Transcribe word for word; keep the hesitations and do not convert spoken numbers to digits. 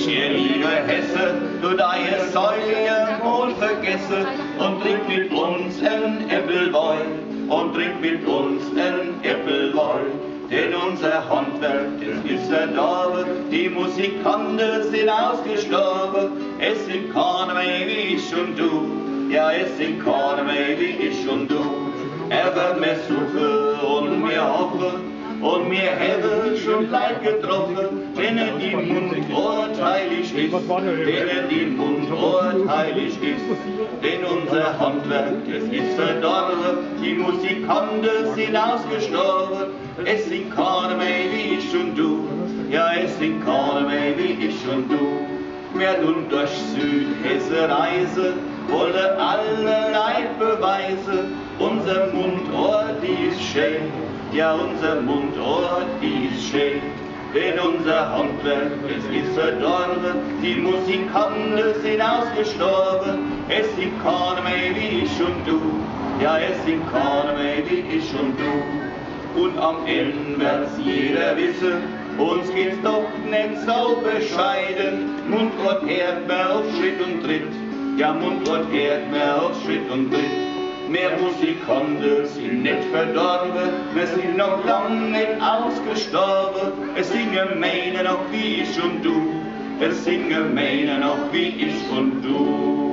ihr liebe Hesse, du deine Säule wohl vergesse und trink mit uns ein Äppelwein und trink mit uns ein Äppelwein. Denn unser Handwerk, das ist verdorben, die Musikanten sind ausgestorben. Es sind keine mehr wie ich und du, ja es sind keine mehr wie ich und du. Aber wir suchen und wir hoffen und wir haben schon Leid getroffen, wenn er die Mund urteilig ist, wenn er die Mund urteilig ist. Denn unser Handwerk, es ist verdorben, die Musikanten sind ausgestorben. Es sind keine mehr wie ich und du, ja es sind keine mehr wie ich und du. Wir tun durch Südhesse reisen, wollen allerlei beweisen, unser Mundort ist schön, ja unser Mundort ist schön. Denn unser Handwerk, es ist verdorben, die Musikanten sind ausgestorben. Es sind keine mehr wie ich und du, ja es sind keine mehr wie ich und du. Und am Ende wird's jeder wissen, uns geht's doch nicht so bescheiden. Mundort hört man auf Schritt und Tritt, ja Mundort hört man auf Schritt und Tritt. Mehr Musikanten sind nicht verdorben, wir sind noch lang nicht ausgestorben. Es singen meine noch wie ich und du, es singen meine noch wie ich und du.